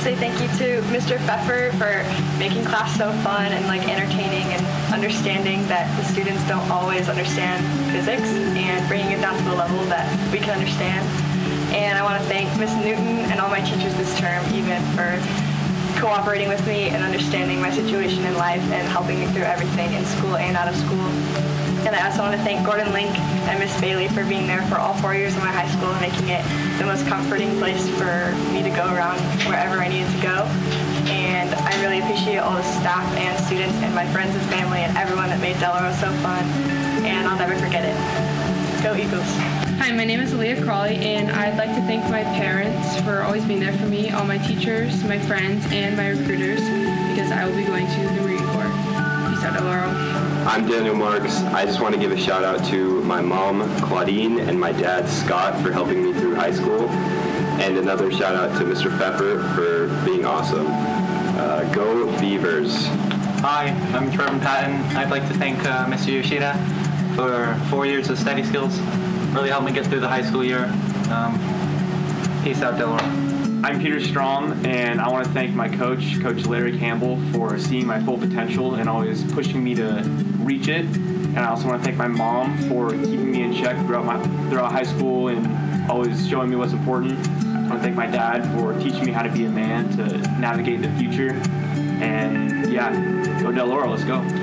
say thank you to Mr. Pfeffer for making class so fun and entertaining and understanding that the students don't always understand physics and bringing it down to the level that we can understand. And I want to thank Miss Newton and all my teachers this term even for cooperating with me and understanding my situation in life and helping me through everything in school and out of school. And I also want to thank Gordon Link and Miss Bailey for being there for all 4 years of my high school and making it the most comforting place for me to go around wherever I needed to go. And I really appreciate all the staff and students and my friends and family and everyone that made Del Oro so fun. And I'll never forget it. Go Eagles. Hi, my name is Aaliyah Crawley, and I'd like to thank my parents for always being there for me, all my teachers, my friends, and my recruiters, because I will be going to the Marine Corps. Peace out, Del Oro. I'm Daniel Marks. I just want to give a shout out to my mom, Claudine, and my dad, Scott, for helping me through high school. And another shout out to Mr. Pfeffer for being awesome. Go Beavers. Hi, I'm Trevor Patton. I'd like to thank Mr. Yoshida for 4 years of study skills. Really helped me get through the high school year. Peace out, Del Oro. I'm Peter Strom, and I want to thank my coach, Coach Larry Campbell, for seeing my full potential and always pushing me to reach it. And I also want to thank my mom for keeping me in check throughout high school and always showing me what's important. I want to thank my dad for teaching me how to be a man to navigate the future. And yeah, go Del Oro, let's go.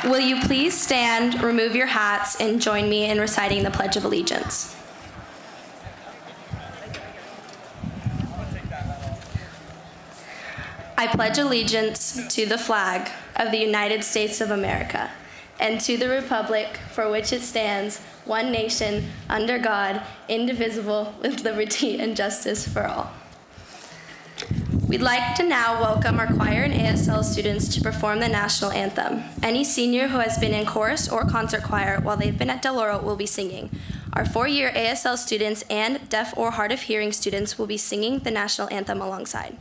Will you please stand, remove your hats, and join me in reciting the Pledge of Allegiance? I pledge allegiance to the flag of the United States of America and to the republic for which it stands, one nation, under God, indivisible, with liberty and justice for all. We'd like to now welcome our choir and ASL students to perform the national anthem. Any senior who has been in chorus or concert choir while they've been at Del Oro will be singing. Our four-year ASL students and deaf or hard of hearing students will be singing the national anthem alongside.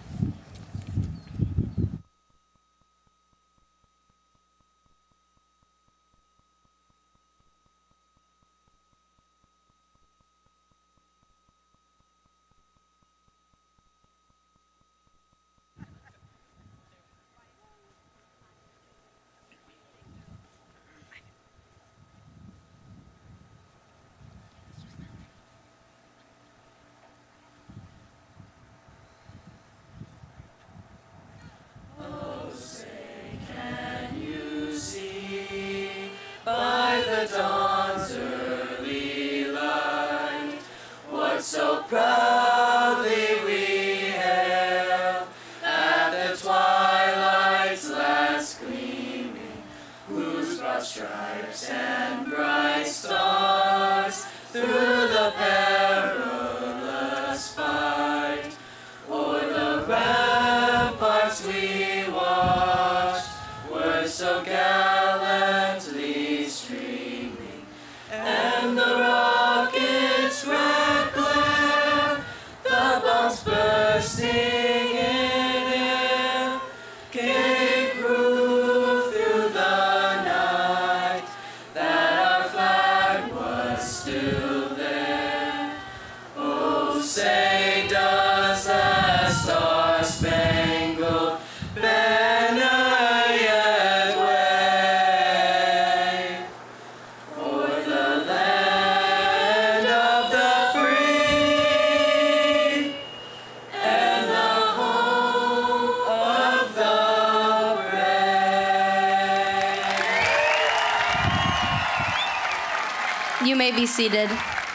You may be seated.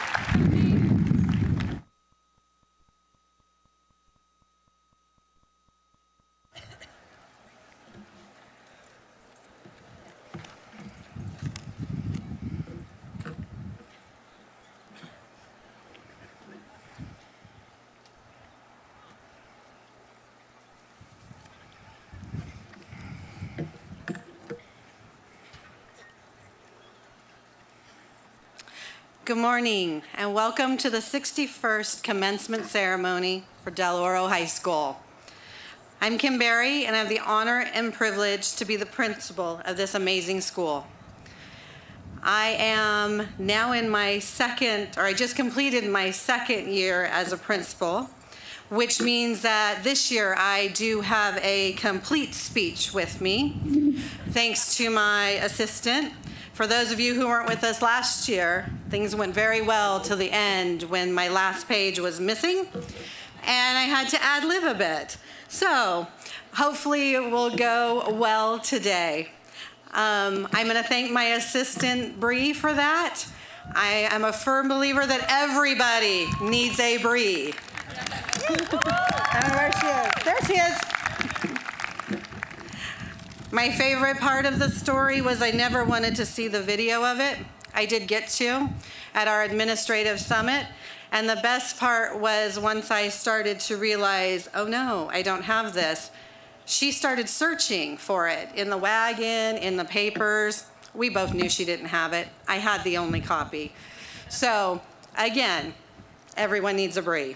Good morning, and welcome to the 61st commencement ceremony for Del Oro High School. I'm Kim Berry, and I have the honor and privilege to be the principal of this amazing school. I am now in my I just completed my second year as a principal, which means that this year I do have a complete speech with me, thanks to my assistant. For those of you who weren't with us last year, things went very well till the end when my last page was missing and I had to ad-lib a bit. So hopefully it will go well today. I'm going to thank my assistant, Bree, for that. I am a firm believer that everybody needs a Bree. I don't know where she is. There she is. My favorite part of the story was I never wanted to see the video of it. I did get to at our administrative summit. And the best part was once I started to realize, oh no, I don't have this. She started searching for it in the wagon, in the papers. We both knew she didn't have it. I had the only copy. So again, everyone needs a Bree.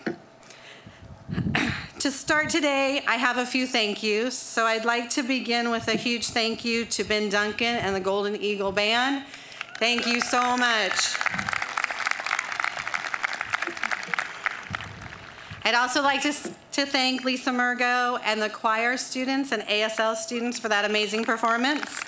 To start today, I have a few thank yous. So I'd like to begin with a huge thank you to Ben Duncan and the Golden Eagle Band. Thank you so much. I'd also like to thank Lisa Murgo and the choir students and ASL students for that amazing performance.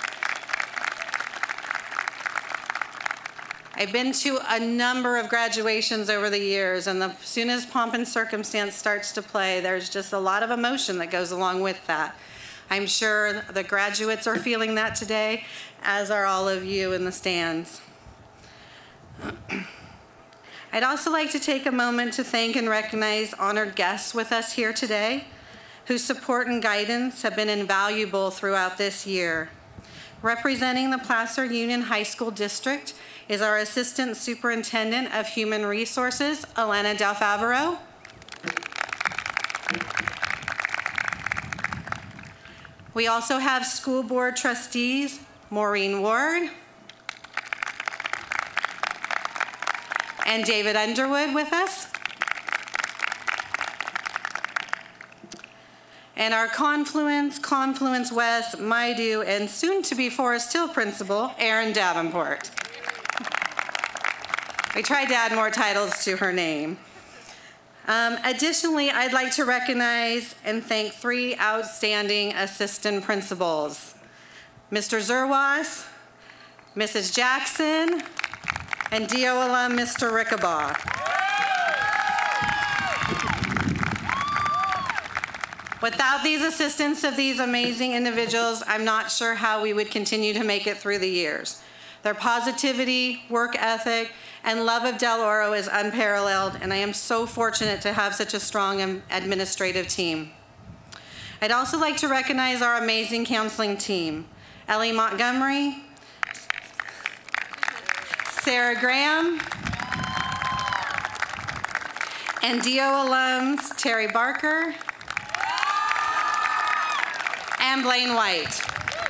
I've been to a number of graduations over the years, and as soon as Pomp and Circumstance starts to play, there's just a lot of emotion that goes along with that. I'm sure the graduates are feeling that today, as are all of you in the stands. I'd also like to take a moment to thank and recognize honored guests with us here today, whose support and guidance have been invaluable throughout this year. Representing the Placer Union High School District is our Assistant Superintendent of Human Resources, Elena Del Favero. We also have School Board Trustees, Maureen Ward and David Underwood with us. And our Confluence West, Maidu, and soon-to-be Forest Hill principal, Erin Davenport. We tried to add more titles to her name. Additionally, I'd like to recognize and thank 3 outstanding assistant principals, Mr. Zerwas, Mrs. Jackson, and DO alum, Mr. Rickabaugh. Without these assistants of these amazing individuals, I'm not sure how we would continue to make it through the years. Their positivity, work ethic, and love of Del Oro is unparalleled, and I am so fortunate to have such a strong administrative team. I'd also like to recognize our amazing counseling team, Ellie Montgomery, Sarah Graham, and DO alums Terry Barker and Blaine White.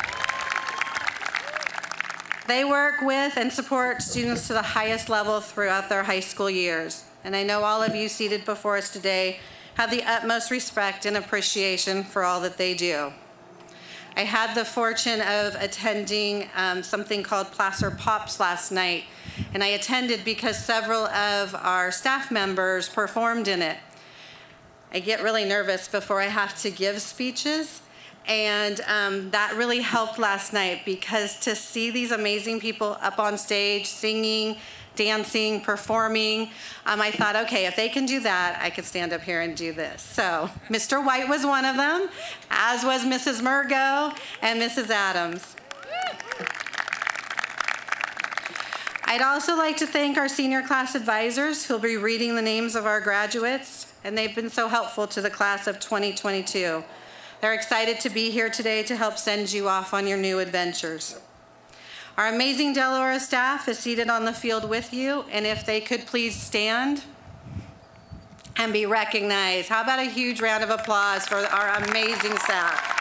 They work with and support students to the highest level throughout their high school years. And I know all of you seated before us today have the utmost respect and appreciation for all that they do. I had the fortune of attending something called Placer Pops last night, and I attended because several of our staff members performed in it. I get really nervous before I have to give speeches, and that really helped last night, because to see these amazing people up on stage singing, dancing, performing, I thought, okay, if they can do that, I could stand up here and do this. So Mr. White was one of them, as was Mrs. Murgo and Mrs. Adams. I'd also like to thank our senior class advisors who'll be reading the names of our graduates, and they've been so helpful to the class of 2022. They're excited to be here today to help send you off on your new adventures. Our amazing Del Oro staff is seated on the field with you, and if they could please stand and be recognized. How about a huge round of applause for our amazing staff?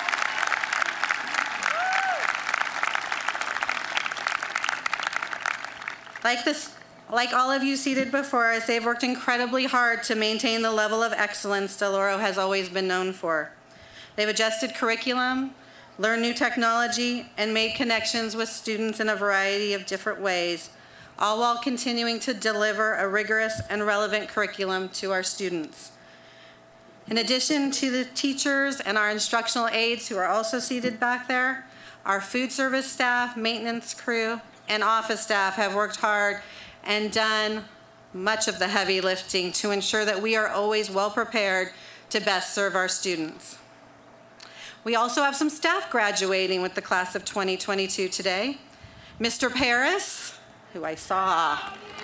Like all of you seated before us, they've worked incredibly hard to maintain the level of excellence Del Oro has always been known for. They've adjusted curriculum, learned new technology, and made connections with students in a variety of different ways, all while continuing to deliver a rigorous and relevant curriculum to our students. In addition to the teachers and our instructional aides who are also seated back there, our food service staff, maintenance crew, and office staff have worked hard and done much of the heavy lifting to ensure that we are always well prepared to best serve our students. We also have some staff graduating with the class of 2022 today. Mr. Paris, who I saw.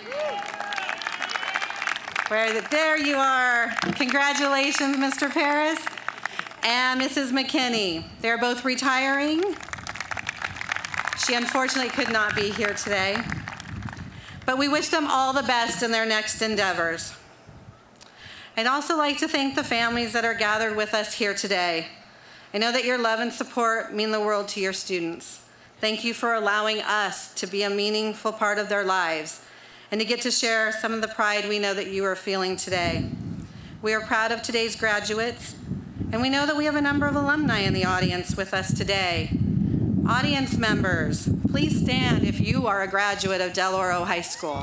There you are. Congratulations, Mr. Paris. And Mrs. McKinney. They're both retiring. She unfortunately could not be here today. But we wish them all the best in their next endeavors. I'd also like to thank the families that are gathered with us here today. I know that your love and support mean the world to your students. Thank you for allowing us to be a meaningful part of their lives and to get to share some of the pride we know that you are feeling today. We are proud of today's graduates, and we know that we have a number of alumni in the audience with us today. Audience members, please stand if you are a graduate of Del Oro High School.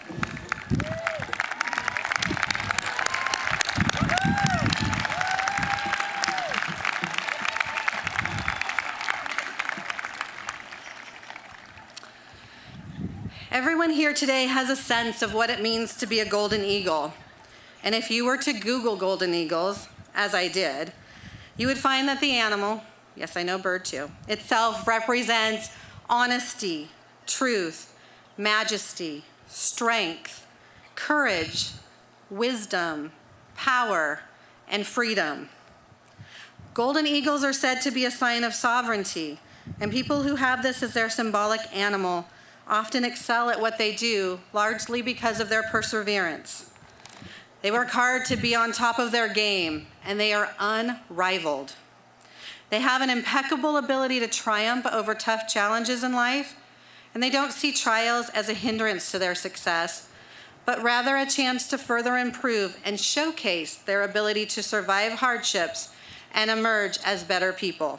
Everyone here today has a sense of what it means to be a golden eagle. And if you were to Google golden eagles, as I did, you would find that the animal yes, I know bird too, itself represents honesty, truth, majesty, strength, courage, wisdom, power, and freedom. Golden eagles are said to be a sign of sovereignty, and people who have this as their symbolic animal often excel at what they do, largely because of their perseverance. They work hard to be on top of their game, and they are unrivaled. They have an impeccable ability to triumph over tough challenges in life, and they don't see trials as a hindrance to their success, but rather a chance to further improve and showcase their ability to survive hardships and emerge as better people.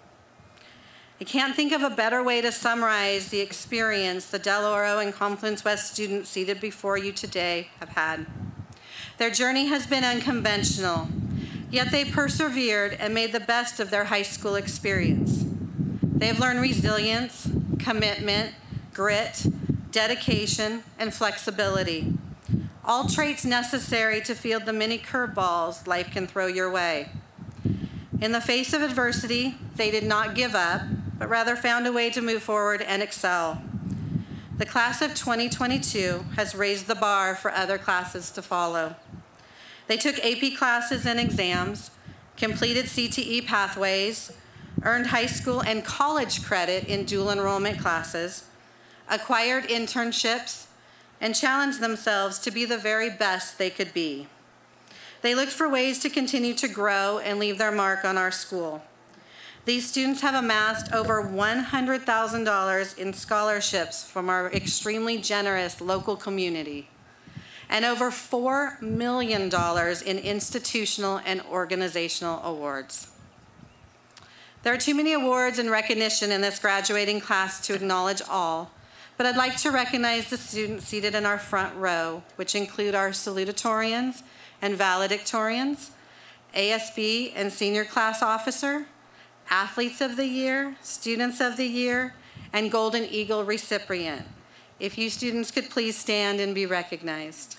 I can't think of a better way to summarize the experience the Del Oro and Confluence West students seated before you today have had. Their journey has been unconventional, yet they persevered and made the best of their high school experience. They have learned resilience, commitment, grit, dedication, and flexibility, all traits necessary to field the many curveballs life can throw your way. In the face of adversity, they did not give up, but rather found a way to move forward and excel. The class of 2022 has raised the bar for other classes to follow. They took AP classes and exams, completed CTE pathways, earned high school and college credit in dual enrollment classes, acquired internships, and challenged themselves to be the very best they could be. They looked for ways to continue to grow and leave their mark on our school. These students have amassed over $100,000 in scholarships from our extremely generous local community, and over $4 million in institutional and organizational awards. There are too many awards and recognition in this graduating class to acknowledge all, but I'd like to recognize the students seated in our front row, which include our salutatorians and valedictorians, ASB and senior class officer, Athletes of the Year, Students of the Year, and Golden Eagle recipient. If you students could please stand and be recognized.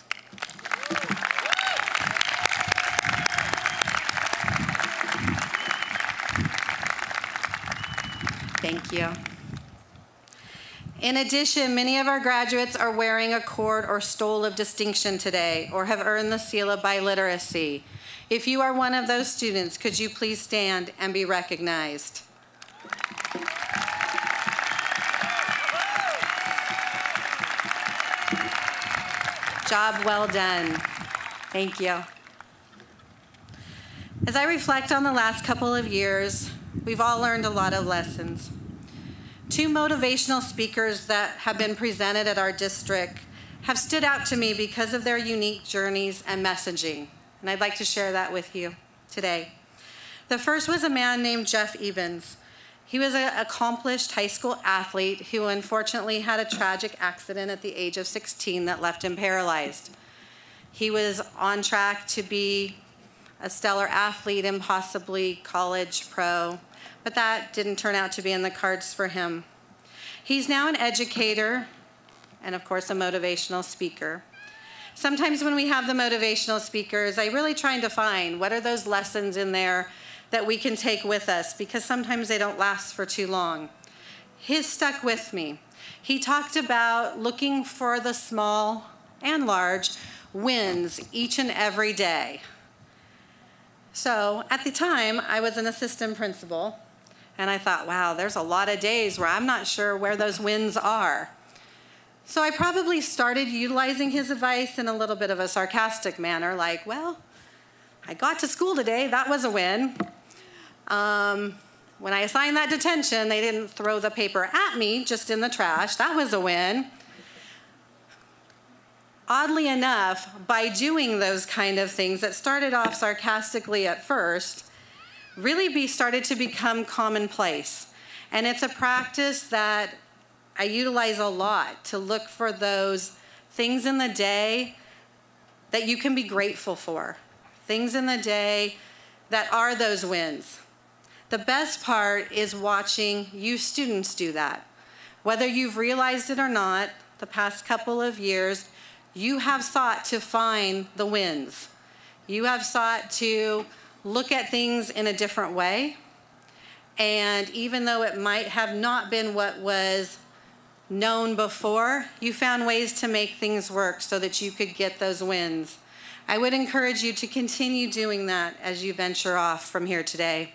Thank you. In addition, many of our graduates are wearing a cord or stole of distinction today, or have earned the seal of biliteracy. If you are one of those students, could you please stand and be recognized? Job well done. Thank you. As I reflect on the last couple of years, we've all learned a lot of lessons. Two motivational speakers that have been presented at our district have stood out to me because of their unique journeys and messaging, and I'd like to share that with you today. The first was a man named Jeff Ebens. He was an accomplished high school athlete who unfortunately had a tragic accident at the age of 16 that left him paralyzed. He was on track to be a stellar athlete and possibly college pro, but that didn't turn out to be in the cards for him. He's now an educator and, of course, a motivational speaker. Sometimes when we have the motivational speakers, I really try to find what are those lessons in there that we can take with us, because sometimes they don't last for too long. His stuck with me. He talked about looking for the small and large wins each and every day. So at the time, I was an assistant principal, and I thought, wow, there's a lot of days where I'm not sure where those wins are. So I probably started utilizing his advice in a little bit of a sarcastic manner, like, well, I got to school today, that was a win. When I assigned that detention, they didn't throw the paper at me, just in the trash, that was a win. Oddly enough, by doing those kind of things that started off sarcastically at first, really started to become commonplace. And it's a practice that I utilize a lot, to look for those things in the day that you can be grateful for. Things in the day that are those wins. The best part is watching you students do that. Whether you've realized it or not, the past couple of years, you have sought to find the wins. You have sought to look at things in a different way. And even though it might have not been what was known before, you found ways to make things work so that you could get those wins. I would encourage you to continue doing that as you venture off from here today.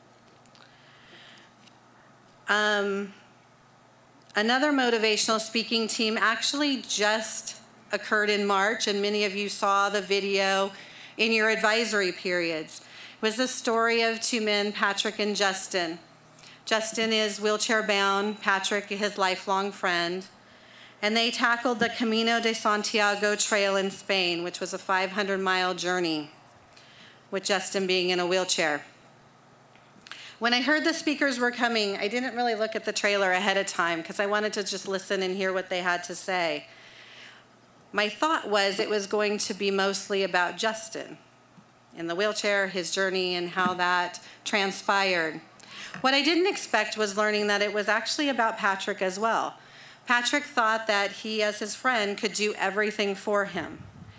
Another motivational speaking team actually just occurred in March, and many of you saw the video in your advisory periods. It was the story of two men, Patrick and Justin. Justin is wheelchair bound, Patrick his lifelong friend, and they tackled the Camino de Santiago trail in Spain, which was a 500-mile journey, with Justin being in a wheelchair. When I heard the speakers were coming, I didn't really look at the trailer ahead of time because I wanted to just listen and hear what they had to say. My thought was it was going to be mostly about Justin in the wheelchair, his journey, and how that transpired. What I didn't expect was learning that it was actually about Patrick as well. Patrick thought that he, as his friend, could do everything for him.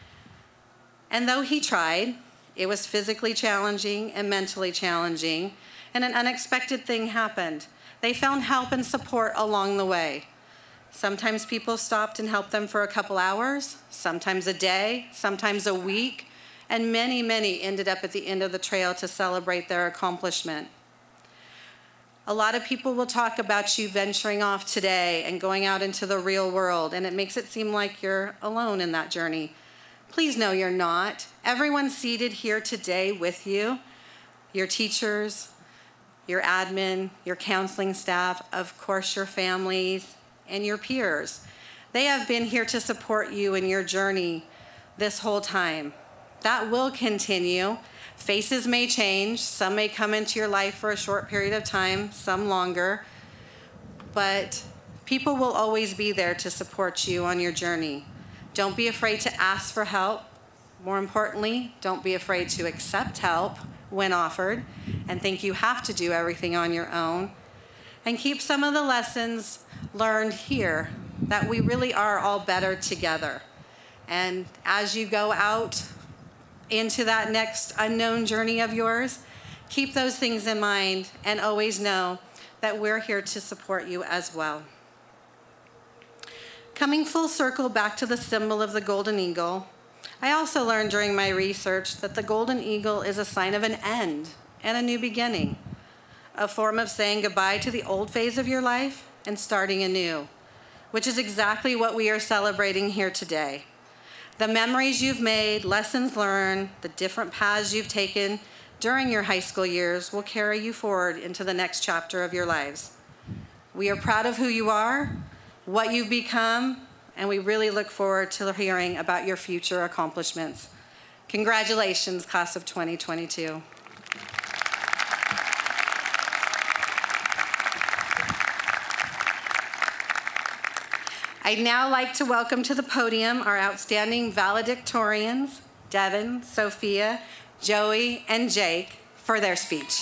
And though he tried, it was physically challenging and mentally challenging, and an unexpected thing happened. They found help and support along the way. Sometimes people stopped and helped them for a couple hours, sometimes a day, sometimes a week, and many, many ended up at the end of the trail to celebrate their accomplishment. A lot of people will talk about you venturing off today and going out into the real world, and it makes it seem like you're alone in that journey. Please know you're not. Everyone seated here today with you, your teachers, your admin, your counseling staff, of course your families, and your peers. They have been here to support you in your journey this whole time. That will continue. Faces may change. Some may come into your life for a short period of time, some longer, but people will always be there to support you on your journey. Don't be afraid to ask for help. More importantly, don't be afraid to accept help when offered, and think you have to do everything on your own. And keep some of the lessons learned here, that we really are all better together. And as you go out into that next unknown journey of yours, keep those things in mind and always know that we're here to support you as well. Coming full circle back to the symbol of the golden eagle, I also learned during my research that the golden eagle is a sign of an end and a new beginning, a form of saying goodbye to the old phase of your life and starting anew, which is exactly what we are celebrating here today. The memories you've made, lessons learned, the different paths you've taken during your high school years will carry you forward into the next chapter of your lives. We are proud of who you are, what you've become, and we really look forward to hearing about your future accomplishments. Congratulations, class of 2022. I'd now like to welcome to the podium our outstanding valedictorians, Devin, Sophia, Joey, and Jake, for their speech.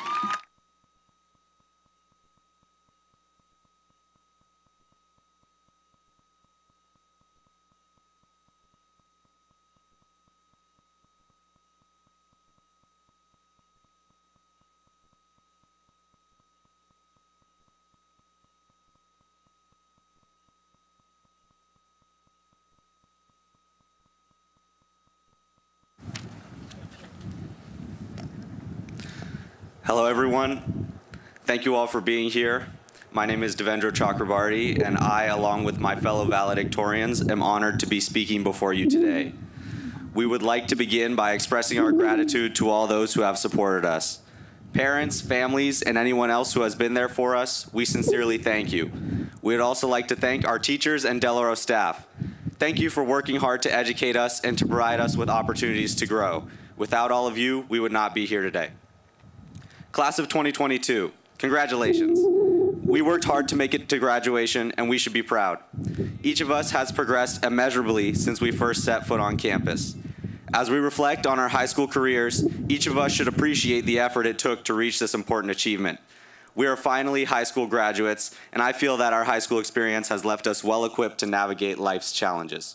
Hello, everyone. Thank you all for being here. My name is Devendra Chakrabarty, and I, along with my fellow valedictorians, am honored to be speaking before you today. We would like to begin by expressing our gratitude to all those who have supported us. Parents, families, and anyone else who has been there for us, we sincerely thank you. We would also like to thank our teachers and Del Oro staff. Thank you for working hard to educate us and to provide us with opportunities to grow. Without all of you, we would not be here today. Class of 2022, congratulations. We worked hard to make it to graduation, and we should be proud. Each of us has progressed immeasurably since we first set foot on campus. As we reflect on our high school careers, each of us should appreciate the effort it took to reach this important achievement. We are finally high school graduates, and I feel that our high school experience has left us well equipped to navigate life's challenges.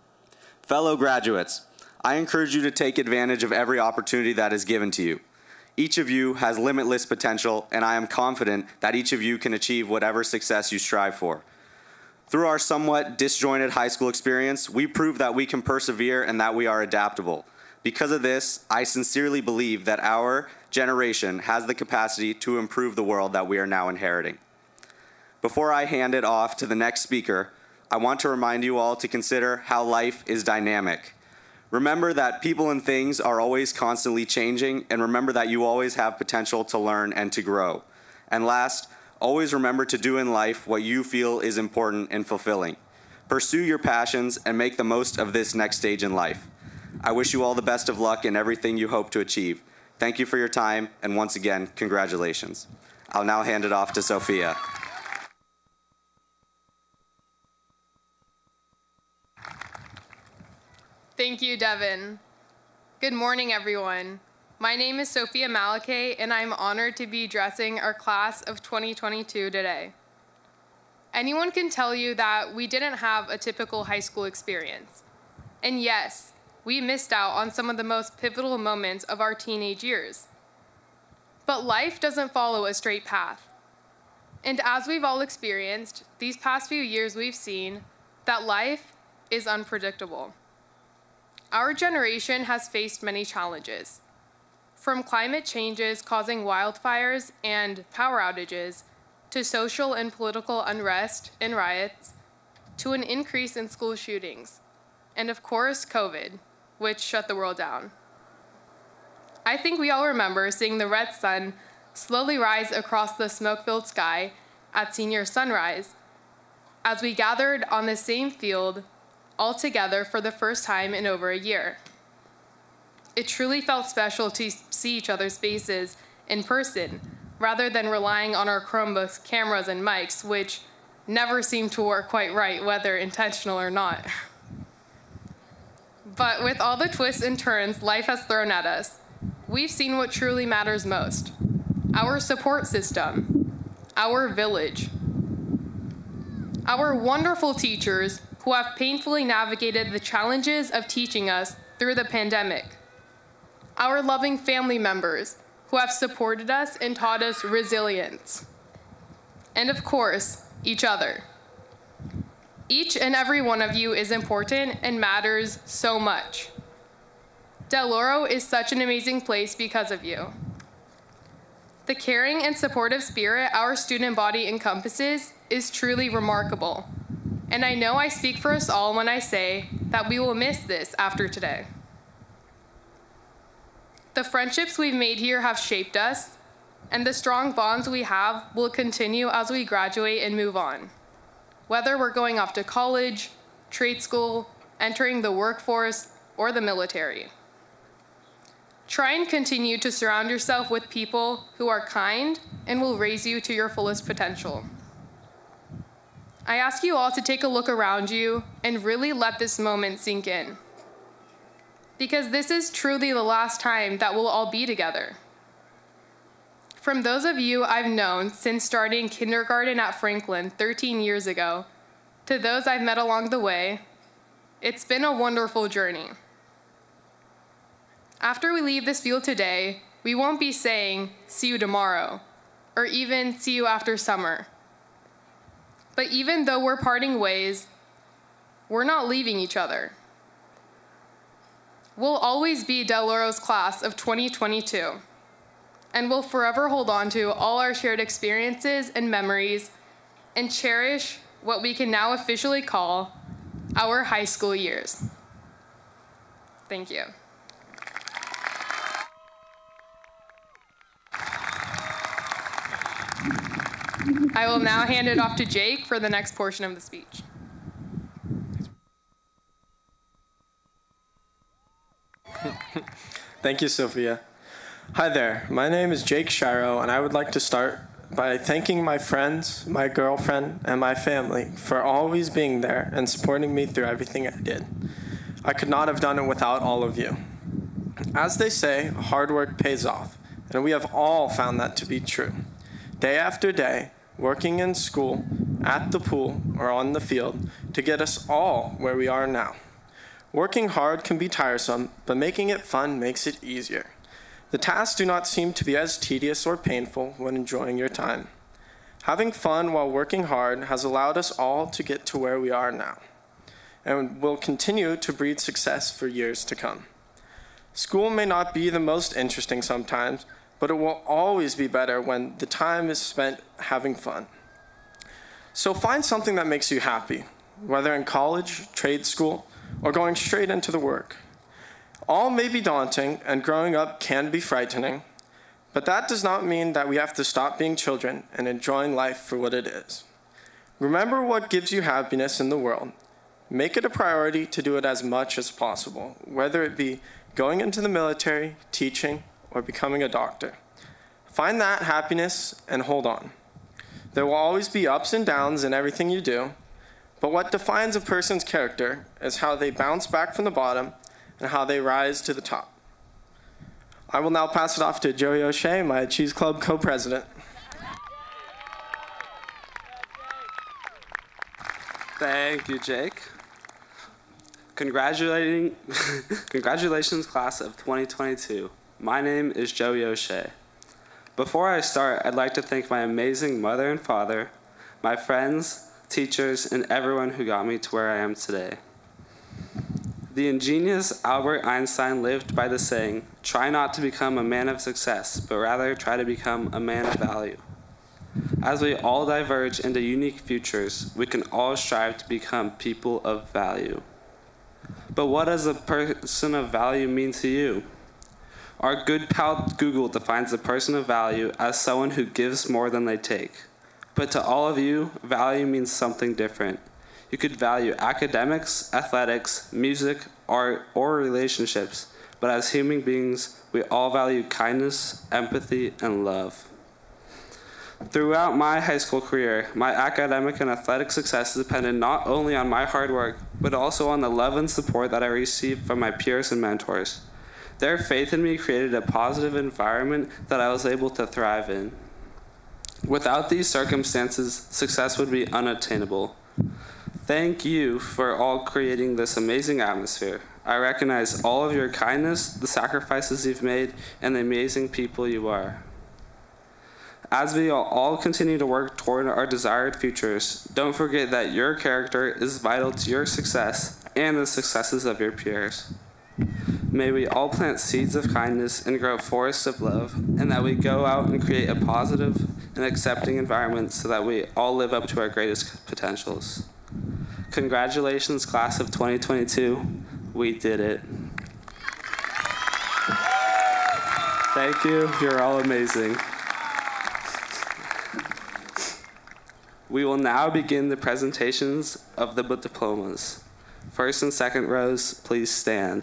Fellow graduates, I encourage you to take advantage of every opportunity that is given to you. Each of you has limitless potential, and I am confident that each of you can achieve whatever success you strive for. Through our somewhat disjointed high school experience, we proved that we can persevere and that we are adaptable. Because of this, I sincerely believe that our generation has the capacity to improve the world that we are now inheriting. Before I hand it off to the next speaker, I want to remind you all to consider how life is dynamic. Remember that people and things are always constantly changing, and remember that you always have potential to learn and to grow. And last, always remember to do in life what you feel is important and fulfilling. Pursue your passions and make the most of this next stage in life. I wish you all the best of luck in everything you hope to achieve. Thank you for your time, and once again, congratulations. I'll now hand it off to Sophia. Thank you, Devin. Good morning, everyone. My name is Sophia Malakay, and I'm honored to be addressing our class of 2022 today. Anyone can tell you that we didn't have a typical high school experience. And yes, we missed out on some of the most pivotal moments of our teenage years. But life doesn't follow a straight path. And as we've all experienced, these past few years we've seen that life is unpredictable. Our generation has faced many challenges, from climate changes causing wildfires and power outages, to social and political unrest and riots, to an increase in school shootings, and of course, COVID, which shut the world down. I think we all remember seeing the red sun slowly rise across the smoke-filled sky at senior sunrise, as we gathered on the same field all together for the first time in over a year. It truly felt special to see each other's faces in person, rather than relying on our Chromebooks, cameras, and mics, which never seemed to work quite right, whether intentional or not. But with all the twists and turns life has thrown at us, we've seen what truly matters most: our support system, our village, our wonderful teachers who have painfully navigated the challenges of teaching us through the pandemic, our loving family members who have supported us and taught us resilience, and of course, each other. Each and every one of you is important and matters so much. Del Oro is such an amazing place because of you. The caring and supportive spirit our student body encompasses is truly remarkable. And I know I speak for us all when I say that we will miss this after today. The friendships we've made here have shaped us, and the strong bonds we have will continue as we graduate and move on. Whether we're going off to college, trade school, entering the workforce, or the military. Try and continue to surround yourself with people who are kind and will raise you to your fullest potential. I ask you all to take a look around you and really let this moment sink in. Because this is truly the last time that we'll all be together. From those of you I've known since starting kindergarten at Franklin 13 years ago, to those I've met along the way, it's been a wonderful journey. After we leave this field today, we won't be saying, "See you tomorrow," or even "See you after summer." But even though we're parting ways, we're not leaving each other. We'll always be Del Oro's class of 2022, and we'll forever hold on to all our shared experiences and memories and cherish what we can now officially call our high school years. Thank you. I will now hand it off to Jake for the next portion of the speech. Thank you, Sophia. Hi there, my name is Jake Shiro, and I would like to start by thanking my friends, my girlfriend, and my family for always being there and supporting me through everything I did. I could not have done it without all of you. As they say, hard work pays off, and we have all found that to be true. Day after day, working in school, at the pool, or on the field to get us all where we are now. Working hard can be tiresome, but making it fun makes it easier. The tasks do not seem to be as tedious or painful when enjoying your time. Having fun while working hard has allowed us all to get to where we are now, and will continue to breed success for years to come. School may not be the most interesting sometimes, but it will always be better when the time is spent having fun. So find something that makes you happy, whether in college, trade school, or going straight into the work. All may be daunting, and growing up can be frightening, but that does not mean that we have to stop being children and enjoying life for what it is. Remember what gives you happiness in the world. Make it a priority to do it as much as possible, whether it be going into the military, teaching, or becoming a doctor. Find that happiness and hold on. There will always be ups and downs in everything you do, but what defines a person's character is how they bounce back from the bottom and how they rise to the top. I will now pass it off to Joey O'Shea, my Cheese Club co-president. Thank you, Jake. Congratulations, class of 2022. My name is Joey O'Shea. Before I start, I'd like to thank my amazing mother and father, my friends, teachers, and everyone who got me to where I am today. The ingenious Albert Einstein lived by the saying, "Try not to become a man of success, but rather try to become a man of value." As we all diverge into unique futures, we can all strive to become people of value. But what does a person of value mean to you? Our good pal Google defines a person of value as someone who gives more than they take. But to all of you, value means something different. You could value academics, athletics, music, art, or relationships, but as human beings, we all value kindness, empathy, and love. Throughout my high school career, my academic and athletic success depended not only on my hard work, but also on the love and support that I received from my peers and mentors. Their faith in me created a positive environment that I was able to thrive in. Without these circumstances, success would be unattainable. Thank you for all creating this amazing atmosphere. I recognize all of your kindness, the sacrifices you've made, and the amazing people you are. As we all continue to work toward our desired futures, don't forget that your character is vital to your success and the successes of your peers. May we all plant seeds of kindness and grow forests of love, and that we go out and create a positive and accepting environment so that we all live up to our greatest potentials. Congratulations, class of 2022. We did it. Thank you. You're all amazing. We will now begin the presentations of the diplomas. First and second rows, please stand.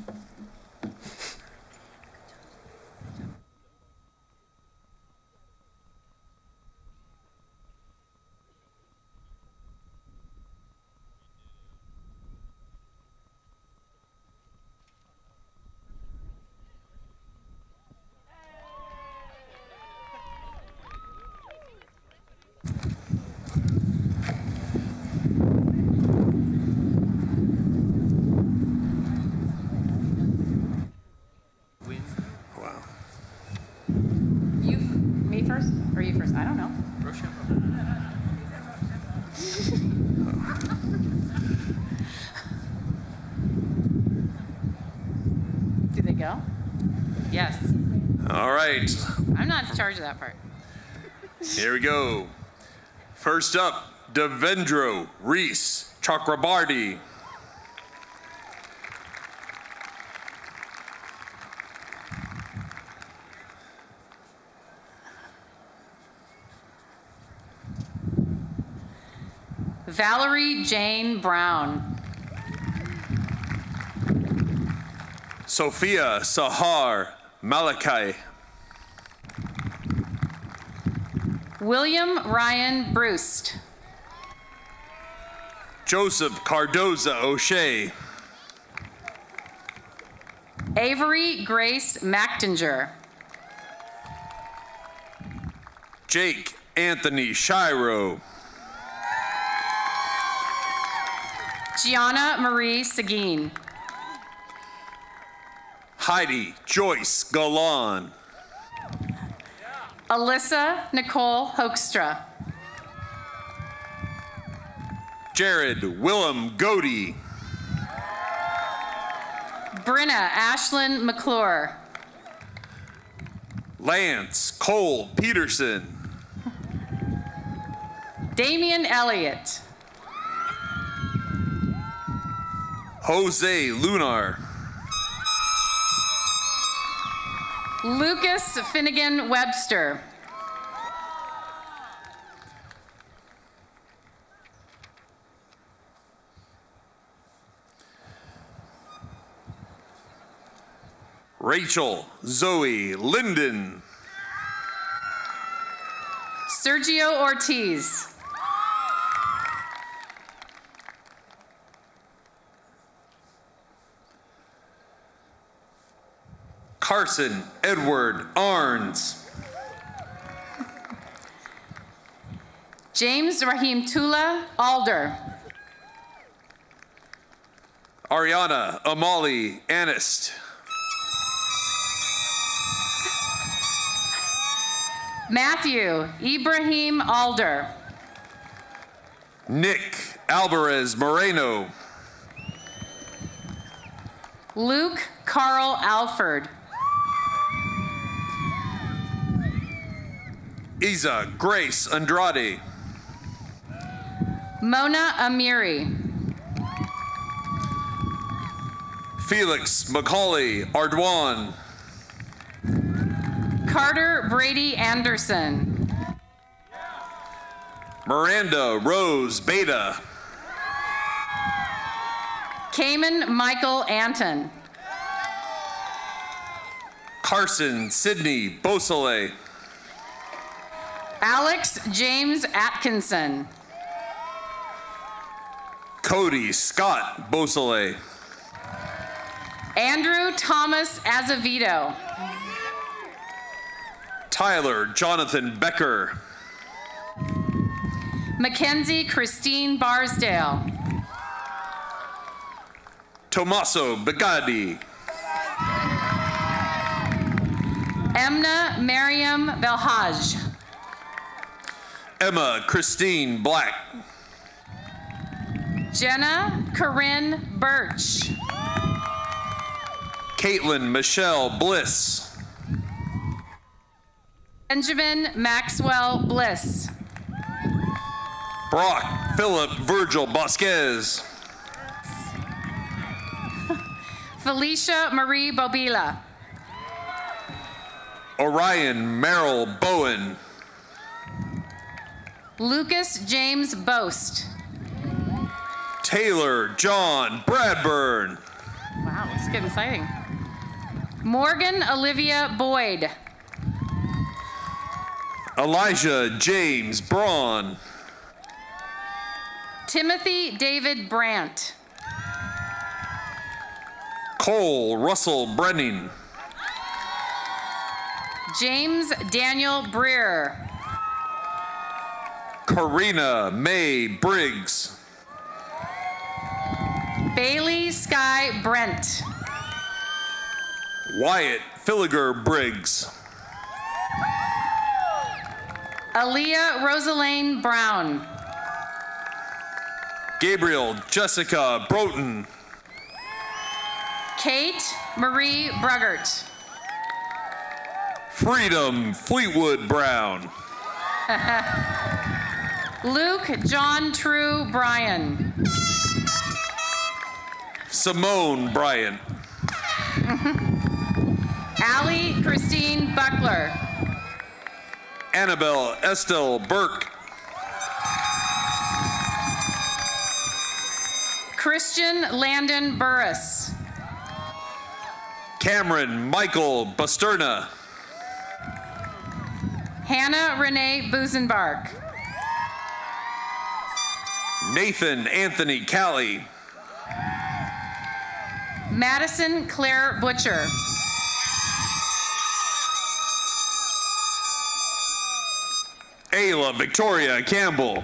Yes. All right. I'm not in charge of that part. Here we go. First up, Devendra Reese Chakrabarty. Valerie Jane Brown. Sophia Sahar Malachi. William Ryan Brust. Joseph Cardoza O'Shea. Avery Grace McTinger. Jake Anthony Shiro. Gianna Marie Seguin. Heidi Joyce Golan. Alyssa Nicole Hoekstra. Jared Willem Godey. Brenna Ashlyn McClure. Lance Cole Peterson. Damian Elliott. Jose Lunar. Lucas Finnegan Webster. Rachel Zoe Linden. Sergio Ortiz. Carson Edward Arns. James Rahim Tula Alder. Ariana Amali Anist. Matthew Ibrahim Alder. Nick Alvarez Moreno. Luke Carl Alford. Isa Grace Andrade. Mona Amiri. Felix Macaulay Ardwan. Carter Brady Anderson. Miranda Rose Beta. Cayman Michael Anton. Carson Sidney Beausoleil. Alex James Atkinson. Cody Scott Beausoleil. Andrew Thomas Azevedo. Tyler Jonathan Becker. Mackenzie Christine Barsdale. Tommaso Begadi. Emna Mariam Belhaj. Emma Christine Black. Jenna Corinne Birch. Caitlin Michelle Bliss. Benjamin Maxwell Bliss. Brock Philip Virgil Bosquez. Felicia Marie Bobila. Orion Merrill Bowen. Lucas James Boast. Taylor John Bradburn. Wow, it's getting exciting. Morgan Olivia Boyd. Elijah James Braun. Timothy David Brandt. Cole Russell Brenning. James Daniel Breer. Karina May Briggs. Bailey Sky Brent. Wyatt Filliger Briggs. Aaliyah Rosalane Brown. Gabriel Jessica Broughton. Kate Marie Bruggert. Freedom Fleetwood Brown. Luke John True Bryan. Simone Bryant. Allie Christine Buckler. Annabelle Estelle Burke. Christian Landon Burris. Cameron Michael Basterna. Hannah Renee Busenbark. Nathan Anthony Callie. Madison Claire Butcher. Ayla Victoria Campbell.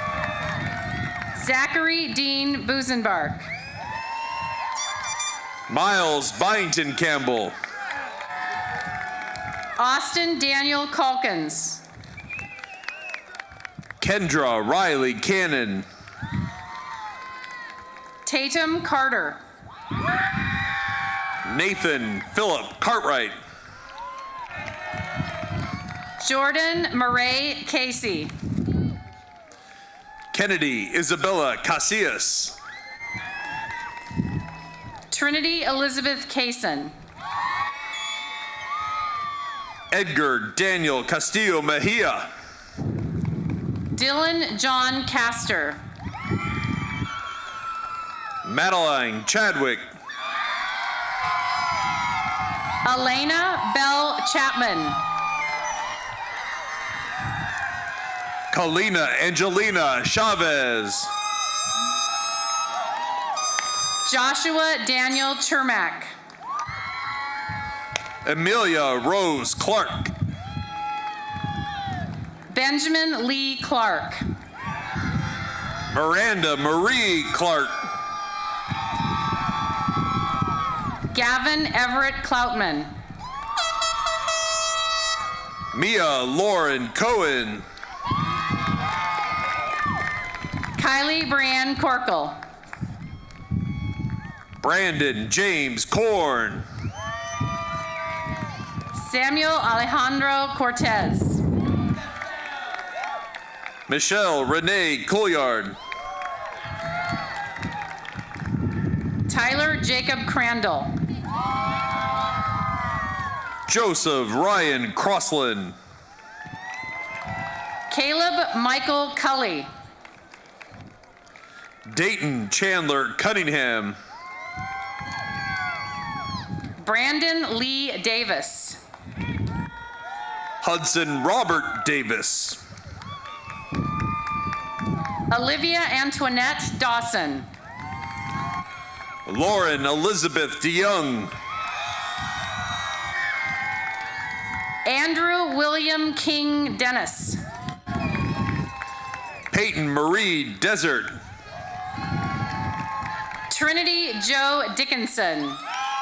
Zachary Dean Busenbark. Miles Byington Campbell. Austin Daniel Calkins. Kendra Riley Cannon. Tatum Carter. Nathan Philip Cartwright. Jordan Murray Casey. Kennedy Isabella Casillas. Trinity Elizabeth Kaysen. Edgar Daniel Castillo Mejia. Dylan John Castor. Madeline Chadwick. Elena Bell Chapman. Kalina Angelina Chavez. Joshua Daniel Chermak. Amelia Rose Clark. Benjamin Lee Clark. Miranda Marie Clark. Gavin Everett Cloutman. Mia Lauren Cohen. Kylie Brianne Corkle. Brandon James Korn. Samuel Alejandro Cortez. Michelle Renee Couillard. Tyler Jacob Crandall. Joseph Ryan Crossland. Caleb Michael Cully. Dayton Chandler Cunningham. Brandon Lee Davis. Hudson Robert Davis. Olivia Antoinette Dawson. Lauren Elizabeth DeYoung. Andrew William King Dennis. Peyton Marie Desert. Trinity Joe Dickinson.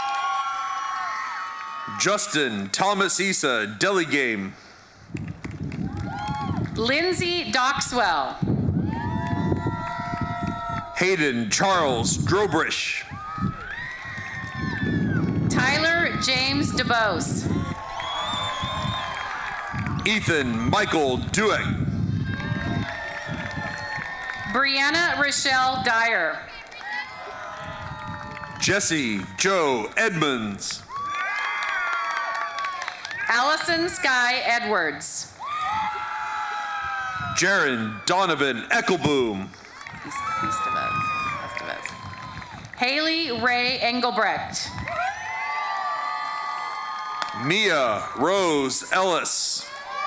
Justin Thomas Issa Delegame. Lindsay Doxwell. Hayden Charles Drobrish. Tyler James DeBose. Ethan Michael Dueck. Brianna Rochelle Dyer. Jesse Joe Edmonds. Allison Sky Edwards. Jaron Donovan Eckelboom. Haley Ray Engelbrecht. Mia Rose Ellis.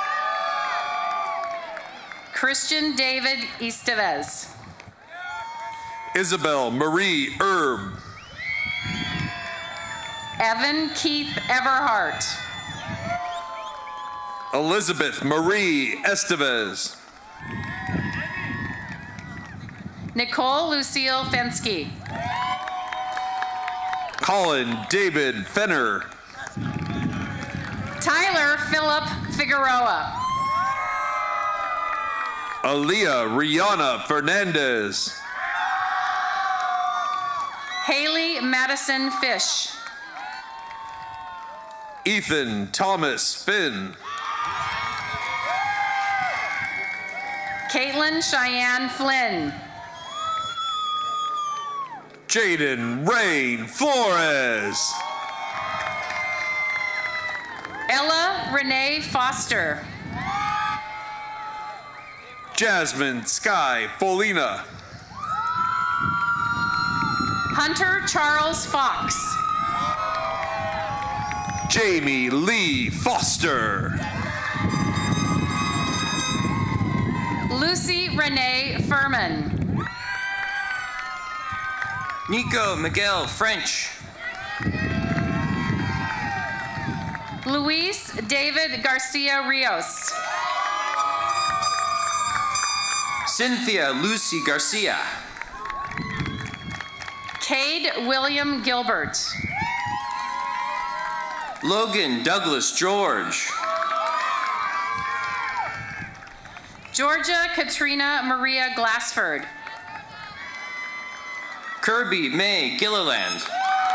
Christian David Estevez. Isabel Marie Erb. Evan Keith Everhart. Elizabeth Marie Estevez. Nicole Lucille Fensky. Colin David Fenner. Tyler Philip Figueroa. Aaliyah Rihanna Fernandez. Haley Madison Fish. Ethan Thomas Finn. Caitlin Cheyenne Flynn. Jaden Rain Flores. Ella Renee Foster. Jasmine Sky Folina. Hunter Charles Fox. Jamie Lee Foster. Lucy Renee Furman. Nico Miguel French. Luis David Garcia Rios. Cynthia Lucy Garcia. Cade William Gilbert. Logan Douglas George. Georgia Katrina Maria Glassford. Kirby May Gilliland.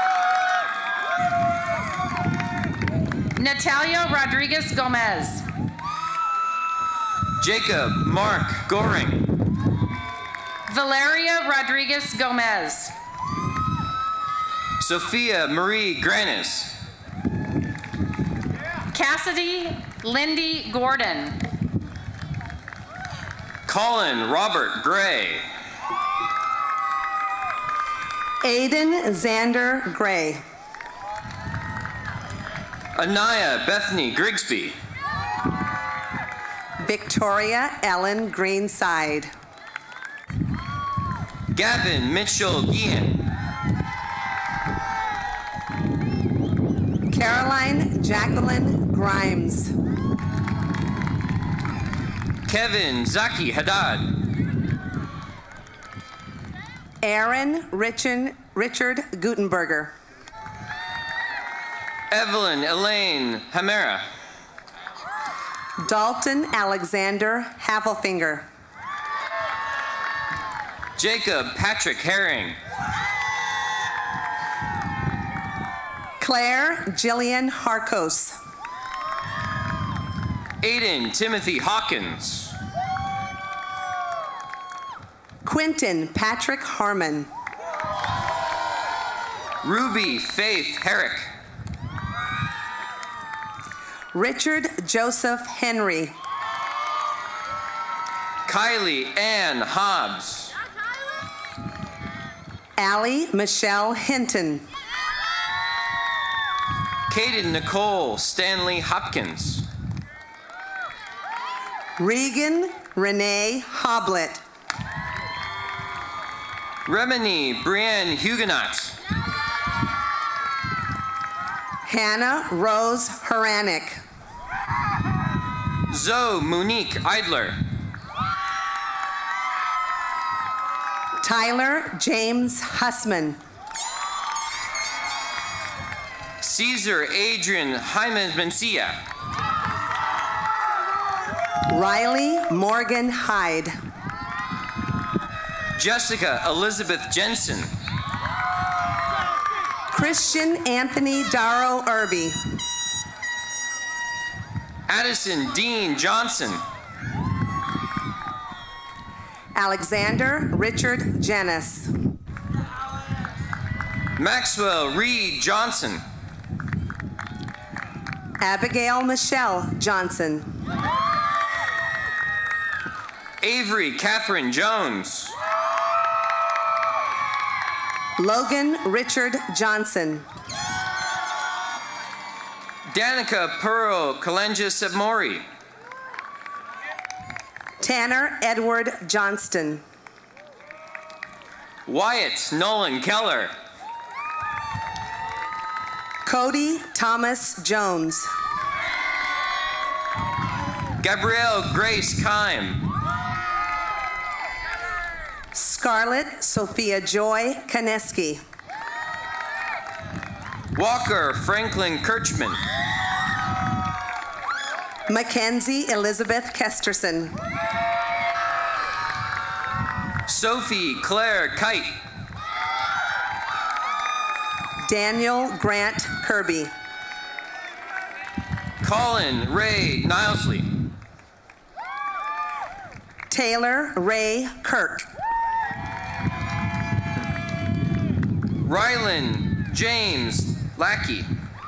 Natalia Rodriguez Gomez. Jacob Mark Goring. Valeria Rodriguez Gomez. Sophia Marie Granis. Cassidy Lindy Gordon. Colin Robert Gray. Aiden Xander Gray. Anaya Bethany Grigsby. Victoria Ellen Greenside. Gavin Mitchell Guillen. Caroline Jacqueline Grimes. Kevin Zaki Haddad. Aaron Richard Gutenberger. Evelyn Elaine Hamera. Dalton Alexander Havelfinger. Jacob Patrick Herring. Claire Jillian Harkos. Aiden Timothy Hawkins. Quentin Patrick Harmon. Ruby Faith Herrick. Richard Joseph Henry. Kylie Ann Hobbs. Allie Michelle Hinton. Kaden Nicole Stanley Hopkins. Regan Renee Hoblet. Remini Brienne Huguenot. Hannah Rose Horanik. Zoe Monique Eidler. Tyler James Hussman. Caesar Adrian Hyman Mencia. Riley Morgan Hyde. Jessica Elizabeth Jensen. Christian Anthony Darrow Irby. Addison Dean Johnson. Alexander Richard Janis. Maxwell Reed Johnson. Abigail Michelle Johnson. Avery Catherine Jones. Logan Richard Johnson. Danica Pearl Kalenja Sebmori. Tanner Edward Johnston. Wyatt Nolan Keller. Cody Thomas Jones. Gabrielle Grace Kime. Scarlett Sophia Joy Kaneski. Walker Franklin Kirchman. Mackenzie Elizabeth Kesterson. Sophie Claire Kite. Daniel Grant Kirby. Colin Ray Nilesley. Taylor Ray Kirk. Rylan James Lackey.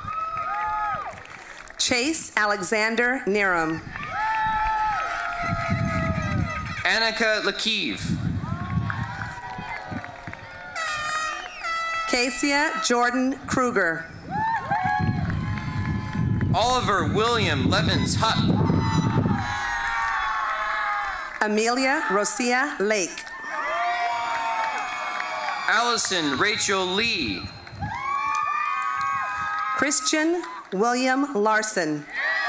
Chase Alexander Niram. Annika Lakeeve. Cassia Jordan Kruger. Oliver William Levins Hutt. Amelia Rosia Lake. Allison Rachel Lee. Christian William Larson.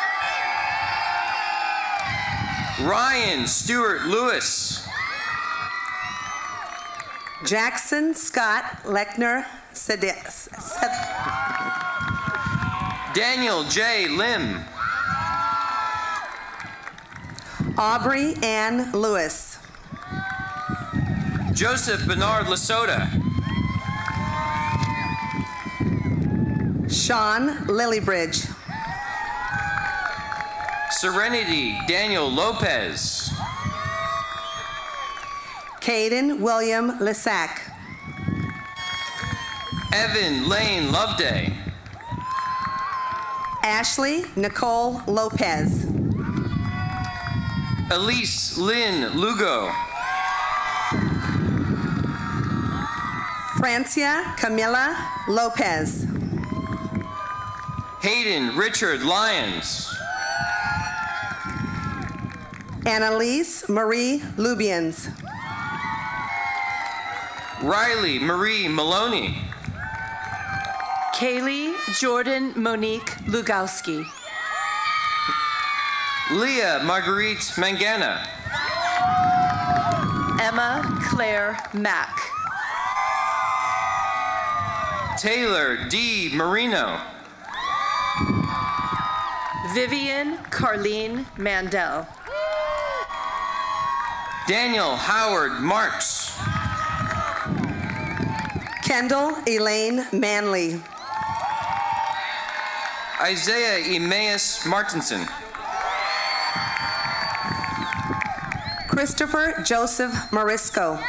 Ryan Stewart Lewis. Jackson Scott Lechner Daniel J. Lim. Aubrey Ann Lewis. Joseph Bernard Lasota. Sean Lilybridge. Serenity Daniel Lopez. Caden William Lissack. Evan Lane Loveday. Ashley Nicole Lopez. Elise Lynn Lugo. Francia Camila Lopez. Hayden Richard Lyons. Annalise Marie Lubians. Riley Marie Maloney. Kaylee Jordan Monique Lugowski. Leah Marguerite Mangana. Emma Claire Mack. Taylor D. Marino. Vivian Carlene Mandel. Daniel Howard Marks. Kendall Elaine Manley. Isaiah Emmaus Martinson. Christopher Joseph Morisco.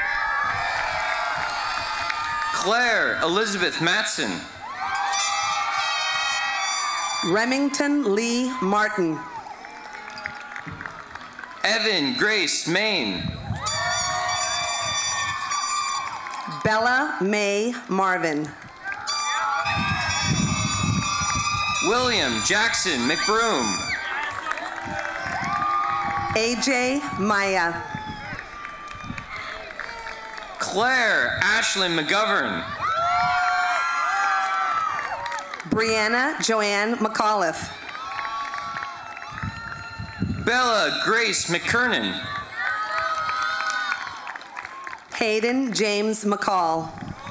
Claire Elizabeth Matson. Remington Lee Martin. Evan Grace Main. Bella Mae Marvin. William Jackson McBroom. AJ Maya. Claire Ashlyn McGovern. Brianna Joanne McAuliffe. Bella Grace McKernan. Hayden James McCall.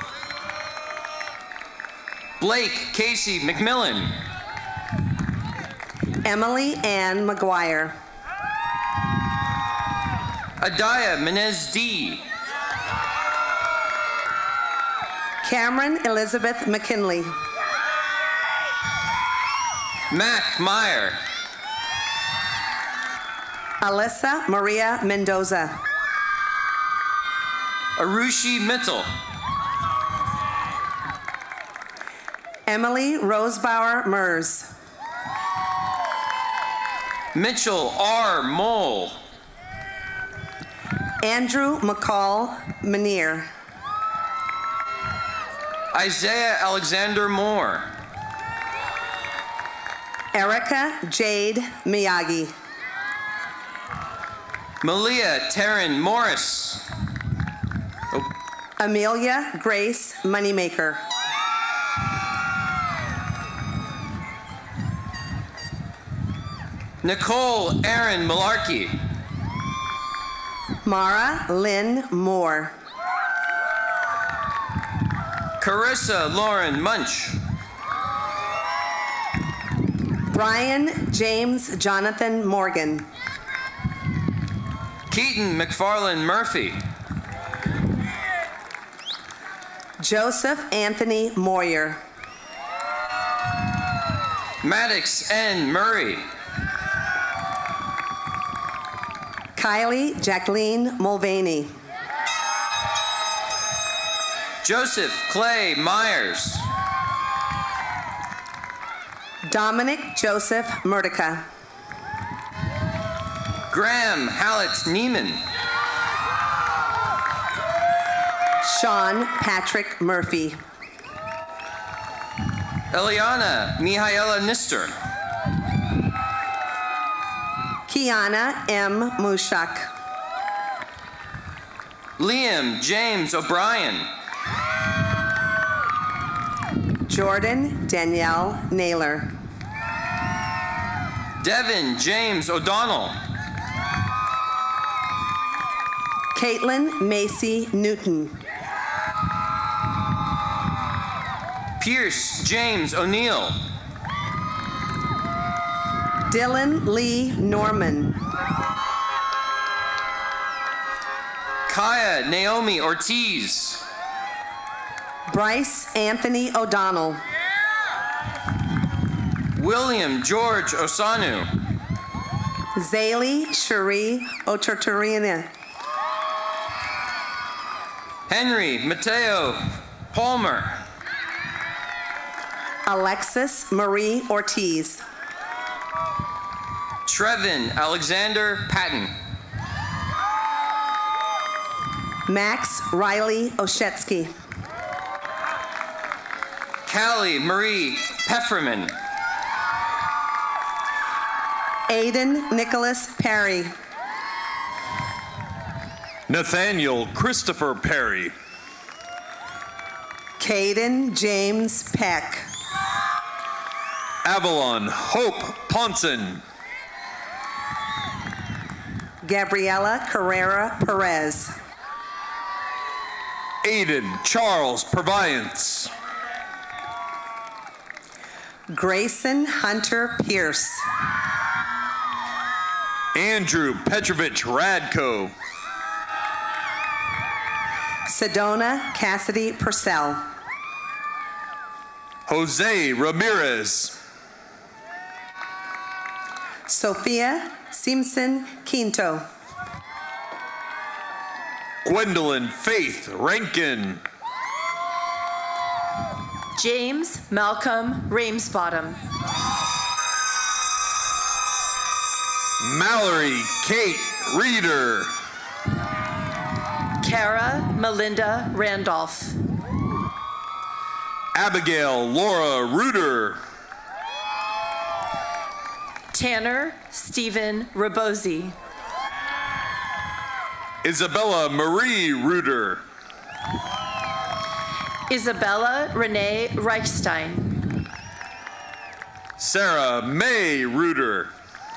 Blake Casey McMillan. Emily Ann McGuire. Adaya Menez D. Cameron Elizabeth McKinley. Mac Meyer. Alyssa Maria Mendoza. Arushi Mittal. Emily Rosebauer Mers. Mitchell R. Mole. Andrew McCall Manier. Isaiah Alexander Moore. Erica Jade Miyagi. Malia Taryn Morris. Amelia Grace Moneymaker. Nicole Aaron Malarkey. Mara Lynn Moore. Carissa Lauren Munch. Brian James Jonathan Morgan. Keaton McFarland Murphy. Joseph Anthony Moyer. Maddox N. Murray. Kylie Jacqueline Mulvaney. Joseph Clay Myers. Dominic Joseph Murtica. Graham Hallett Neiman. Sean Patrick Murphy. Eliana Mihaela Nister. Kiana M. Mushak. Liam James O'Brien. Jordan Danielle Naylor. Devin James O'Donnell. Caitlin Macy Newton. Pierce James O'Neill. Dylan Lee Norman. Kaya Naomi Ortiz. Bryce Anthony O'Donnell. William George Osanu. Zaylee Cherie Otortorina. Henry Mateo Palmer. Alexis Marie Ortiz. Trevin Alexander Patton. Max Riley Oshetsky. Callie Marie Pefferman. Aiden Nicholas Perry. Nathaniel Christopher Perry. Caden James Peck. Avalon Hope Ponson. Gabriela Carrera Perez. Aiden Charles Purviance. Grayson Hunter Pierce. Andrew Petrovich Radko. Sedona Cassidy Purcell. Jose Ramirez. Sophia Simpson Quinto. Gwendolyn Faith Rankin. James Malcolm Ramesbottom. Mallory Kate Reeder. Kara Melinda Randolph. Abigail Laura Reuter. Tanner Stephen Rabosi. Isabella Marie Reuter. Isabella Renee Reichstein. Sarah May Reuter.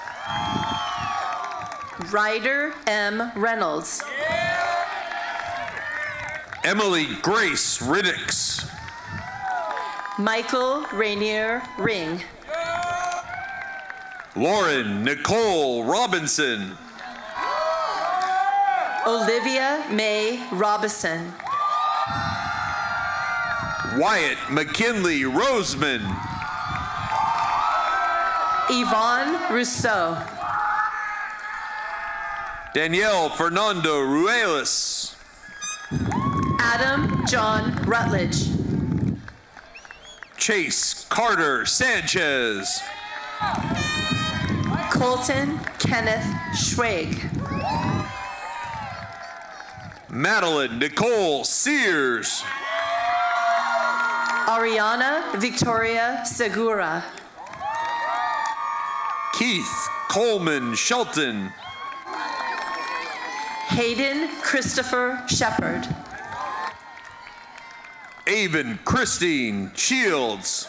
Ryder M. Reynolds. Emily Grace Riddicks. Michael Rainier Ring. Lauren Nicole Robinson. Olivia May Robison. Wyatt McKinley Roseman. Yvonne Rousseau. Danielle Fernando Ruelas. Adam John Rutledge. Chase Carter Sanchez. Colton Kenneth Schwag. Madeline Nicole Sears. Ariana Victoria Segura. Keith Coleman Shelton. Hayden Christopher Shepard. Avon Christine Shields.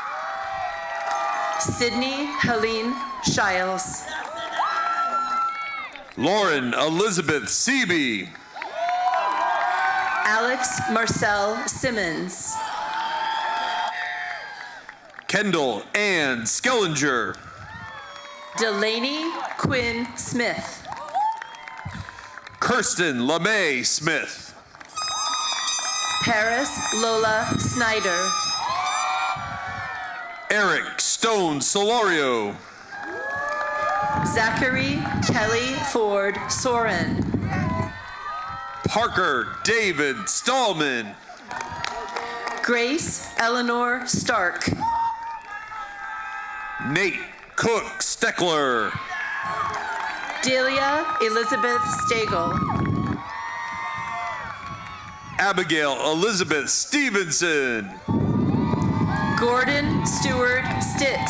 Sydney Helene Shiles. Lauren Elizabeth Seeby. Alex Marcel Simmons. Kendall Ann Skellinger. Delaney Quinn Smith. Kirsten LeMay Smith. Paris Lola Snyder. Eric Stone Solorio. Zachary Kelly Ford Soren. Parker David Stallman. Grace Eleanor Stark. Nate Cook Steckler. Delia Elizabeth Stagel. Abigail Elizabeth Stevenson. Gordon Stewart Stitt.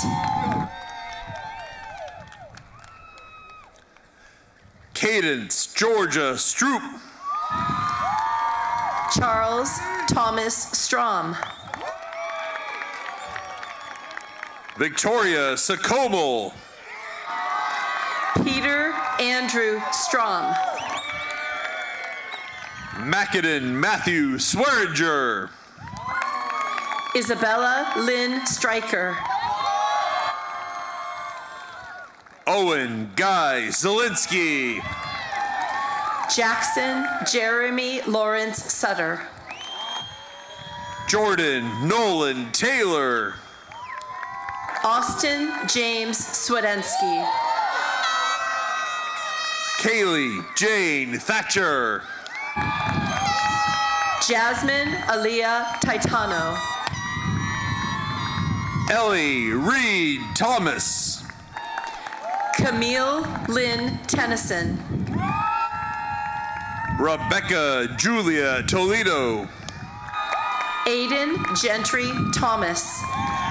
Cadence Georgia Stroop. Charles Thomas Strom. Victoria Sacomo. Peter Andrew Strom. Macadon Matthew Swearinger. Isabella Lynn Stryker. Owen Guy Zielinski. Jackson Jeremy Lawrence Sutter. Jordan Nolan Taylor. Austin James Swedensky. Kaylee Jane Thatcher. Jasmine Aaliyah Titano. Ellie Reed Thomas. Camille Lynn Tennyson. Rebecca Julia Toledo. Aiden Gentry Thomas.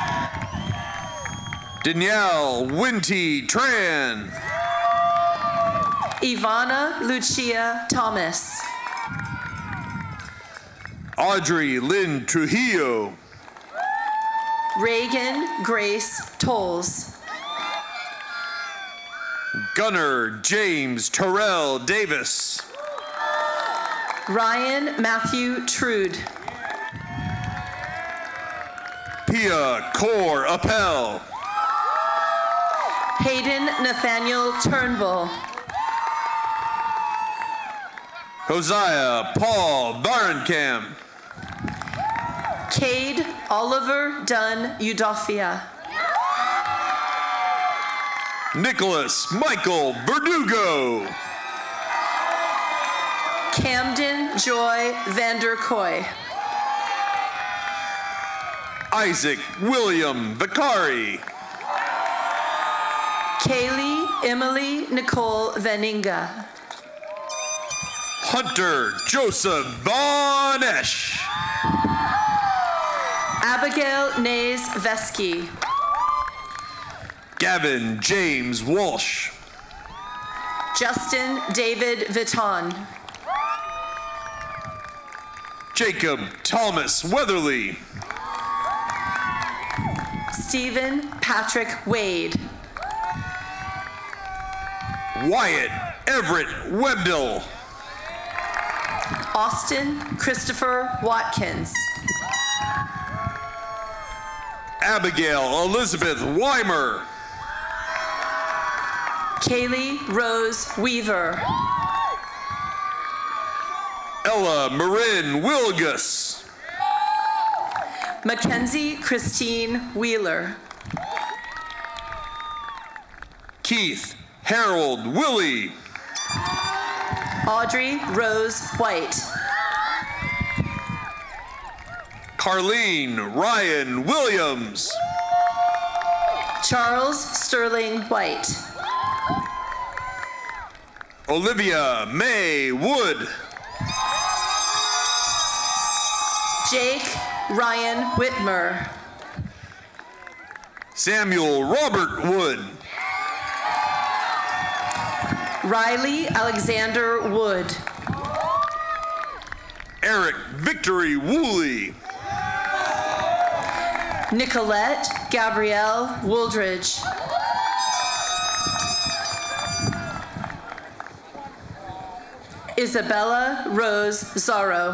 Danielle Winty Tran. Ivana Lucia Thomas. Audrey Lynn Trujillo. Reagan Grace Tolles. Gunnar James Terrell Davis. Ryan Matthew Trude. Pia Core Appel. Hayden Nathaniel Turnbull. Hosea Paul Varenkamp. Cade Oliver Dunn Udofia. Nicholas Michael Verdugo. Camden Joy Vanderkoy. Isaac William Vicari. Kaylee Emily Nicole Veninga. Hunter Joseph Von Esch. Abigail Nays Vesky. Gavin James Walsh. Justin David Vitton. Jacob Thomas Weatherly. Stephen Patrick Wade. Wyatt Everett Webdell. Austin Christopher Watkins. Abigail Elizabeth Weimer. Kaylee Rose Weaver. Ella Marin Wilgus. Mackenzie Christine Wheeler. Keith Harold Willie. Audrey Rose White. Carlene Ryan Williams. Charles Sterling White. Olivia May Wood. Jake Ryan Whitmer. Samuel Robert Wood. Riley Alexander Wood. Eric Victory Woolley. Nicolette Gabrielle Wooldridge. Isabella Rose Zorro.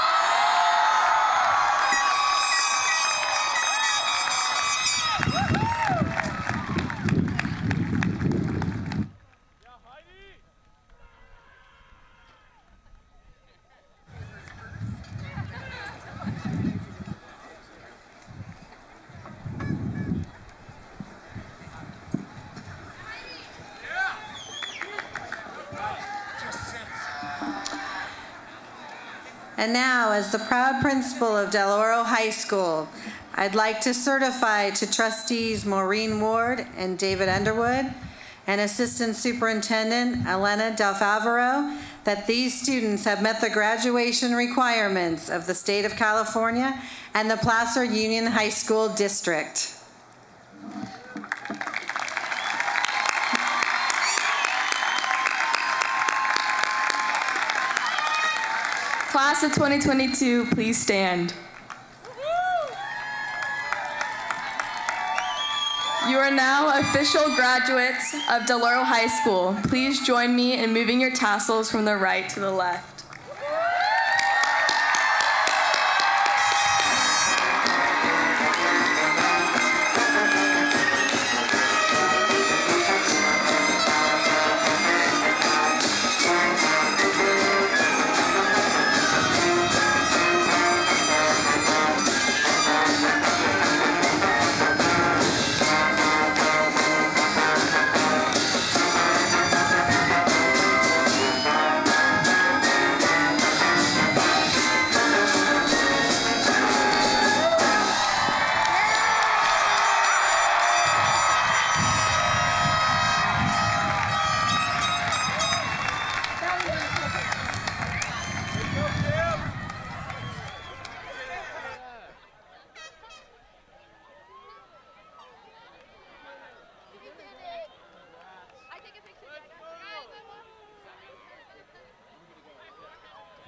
And now, as the proud principal of Del Oro High School, I'd like to certify to trustees Maureen Ward and David Underwood and Assistant Superintendent Elena Del Favaro that these students have met the graduation requirements of the state of California and the Placer Union High School District. Class of 2022, please stand. You are now official graduates of Del Oro High School. Please join me in moving your tassels from the right to the left.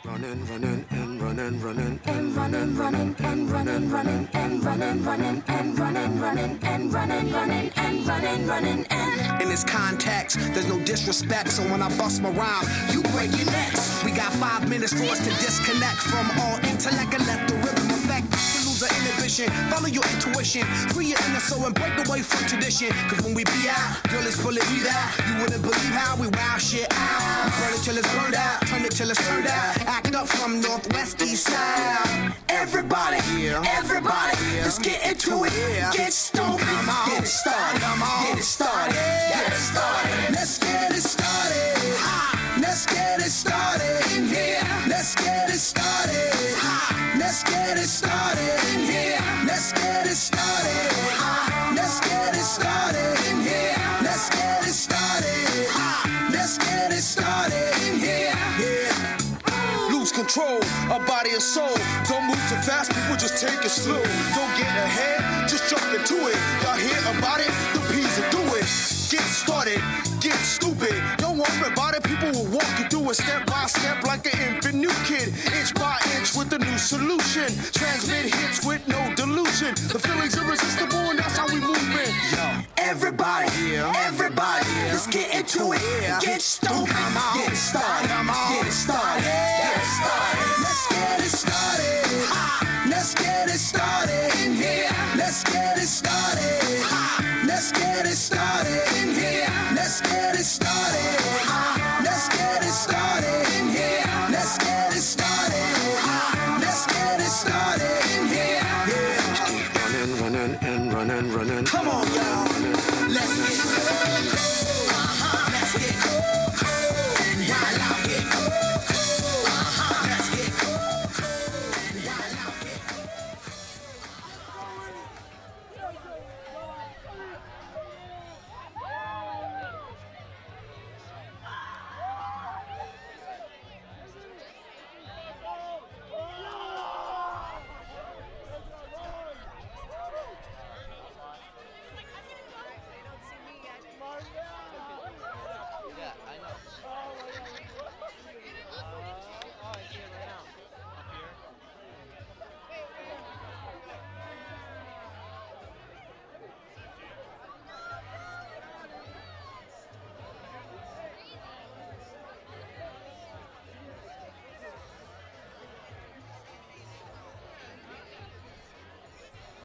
Running, running, and running, running, and running, running, and running, running, and running, running, and running, running, and running, running, and running, running, and. In this context, there's no disrespect, so when I bust my rhyme, you break your necks. We got 5 minutes for us to disconnect from all intellect and let the rhythm affect. To lose our inhibition, follow your intuition, free your inner soul and break away from tradition. Cause when we be out, girl, it's pulling me out. You wouldn't believe how we wow shit out. We burn it till it's burned out, turn it till it's turned out. Act up from Northwest East Side. Everybody, everybody, let's get into it. Get stoked, get it started, get it started, get it started. Let's get it started. Let's get it started in here. Let's get it started. Let's get it started in here. Let's get it started. Let's get it started in here. Let's get it started. Let's get it started in here. Yeah. Lose control of body and soul. Don't move too fast, people just take it slow. Don't get ahead, just jump into it. Y'all hear about it? The P's will do it. Get started, get stupid. Don't worry about it, people will walk you through it step by step like an infant new kid. Inch by inch with a new solution. Transmit hits with no delusion. The feeling's irresistible and that's how we move it. Yo, everybody, everybody, let's get into it. Get stoked, get it started, get it started.